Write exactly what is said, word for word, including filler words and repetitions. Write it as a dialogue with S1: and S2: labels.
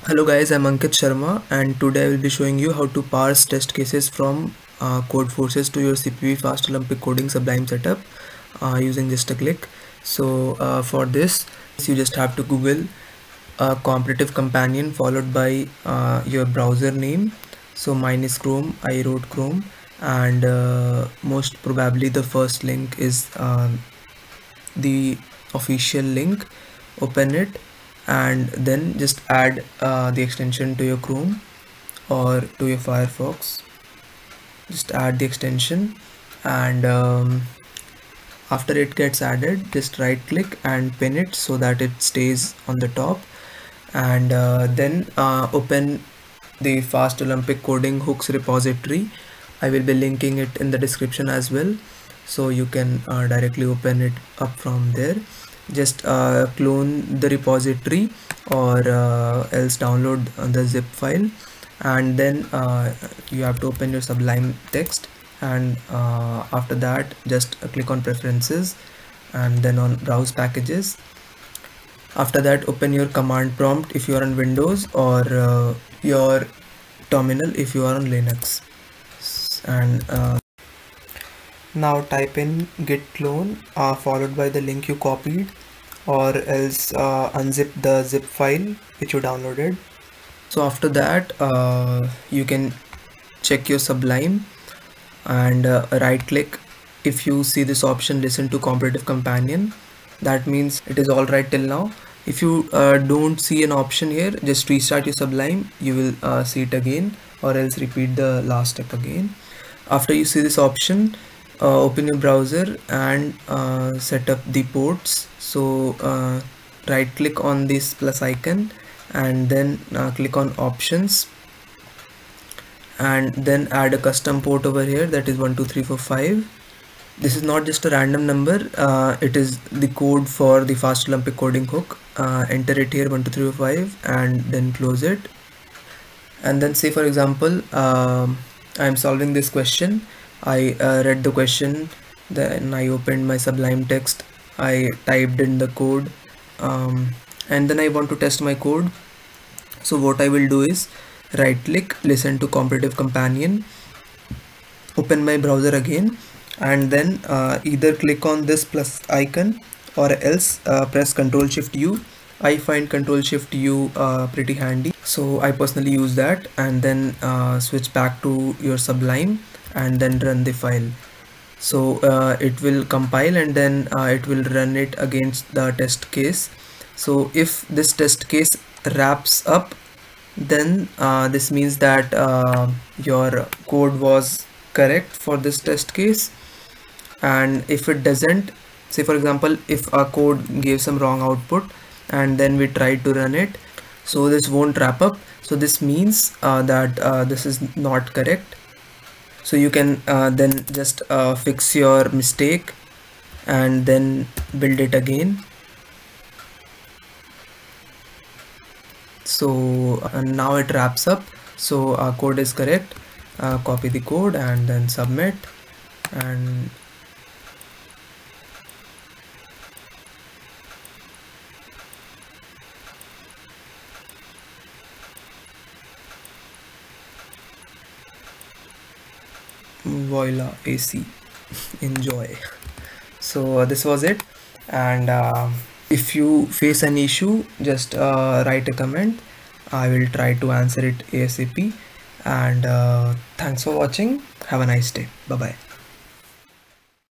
S1: Hello guys, I'm Ankit Sharma and today I will be showing you how to parse test cases from uh, Codeforces to your C P V Fast Olympic Coding Sublime setup uh, using just a click. So uh, for this you just have to Google a competitive companion followed by uh, your browser name. So mine is Chrome, I wrote Chrome, and uh, most probably the first link is um, the official link. Open it and then just add uh, the extension to your Chrome or to your Firefox. Just add the extension, and um, after it gets added, just right click and pin it so that it stays on the top, and uh, then uh, open the Fast Olympic Coding Hooks repository. I will be linking it in the description as well, so you can uh, directly open it up from there. Just uh, clone the repository or uh, else download the zip file, and then uh, you have to open your Sublime text, and uh, after that just uh, click on preferences and then on browse packages. After that open your command prompt if you are on Windows, or uh, your terminal if you are on Linux, and uh, now type in git clone uh, followed by the link you copied, or else uh, unzip the zip file which you downloaded. So after that uh, you can check your Sublime and uh, right click. If you see this option, listen to competitive companion, that means it is all right till now. If you uh, don't see an option here, just restart your Sublime, you will uh, see it again, or else repeat the last step again. After you see this option, uh, open your browser and uh, set up the ports. So uh, right click on this plus icon and then uh, click on options, and then add a custom port over here, that is one two three four five. This is not just a random number, uh, it is the code for the Fast Olympic Coding Hook. Uh, enter it here, one two three four five, and then close it. And then say for example um, I am solving this question. I uh, read the question, then I opened my Sublime text, I typed in the code, um, and then I want to test my code. So what I will do is right click, listen to competitive companion, open my browser again, and then uh, either click on this plus icon or else uh, press Ctrl Shift U. I find Ctrl Shift U uh, pretty handy, so I personally use that, and then uh, switch back to your Sublime and then run the file. So uh, it will compile and then uh, it will run it against the test case. So if this test case wraps up, then uh, this means that uh, your code was correct for this test case. And if it doesn't, say for example if our code gave some wrong output and then we tried to run it, so this won't wrap up, so this means uh, that uh, this is not correct. So you can uh, then just uh, fix your mistake and then build it again. So uh, now it wraps up, so our code is correct. Uh, copy the code and then submit, and voila, A C. Enjoy. So uh, this was it, and uh, if you face an issue, just uh, write a comment. I will try to answer it ASAP, and uh, thanks for watching. Have a nice day. Bye bye.